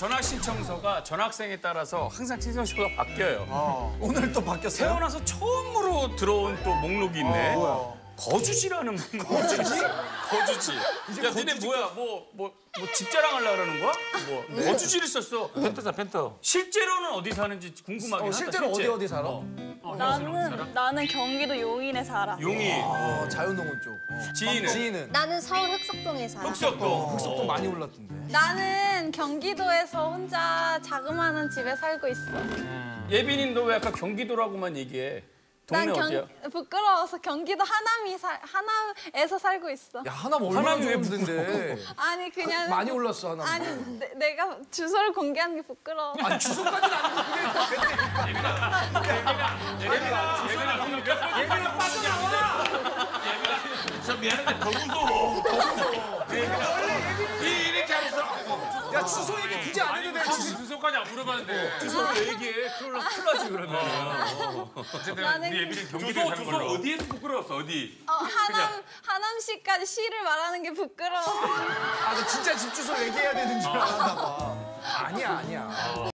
전학 신청서가 전학생에 따라서 항상 신청서가 바뀌어요. 오늘 또 바뀌었어요? 태어나서 처음으로 들어온 또 목록이 있네. 거주지라는 거주지? 거주지. 야, 니네 뭐야? 뭐 집 자랑하려고 그러는 거야? 뭐 거주지를 썼어. 펜터잖아, 펜터. 실제로는 어디 사는지 궁금하긴 하다. 실제로 어디 살아? 나는 경기도 용인에 살아. 용이, 자유농원 쪽. 지인은? 지인은? 나는 서울 흑석동에 살아. 흑석동. 흑석동 많이 올랐던데. 나는 경기도에서 혼자 자그마한 집에 살고 있어. 예빈이 너 왜 아까 경기도라고만 얘기해? 동네 어디야? 부끄러워서 경기도 하남에서 살고 있어. 야, 하남 얼마나 하남이 왜 좋은데. 아니 그냥 많이 올랐어, 하남. 아니 내가 주소를 공개하는 게 부끄러워. 아니, 주소까지는 아니고 그게 예빈아 빠져나와! 저 미안한데 더 무서워. 이렇게 하면서. 야, 주소 얘기 굳이 안 해도 돼. 주소까지 안 물어봤는데. 주소를 얘기해. 큰일 나지 그러면. 어쨌든 나는 우리 예빈이 경기도에 사는 걸로. 어디에서 부끄러웠어, 어디? 하남시까지 시를 말하는 게 부끄러워. 아, 너 진짜 집 주소 얘기해야 되는 줄 알았나 봐. 아니야.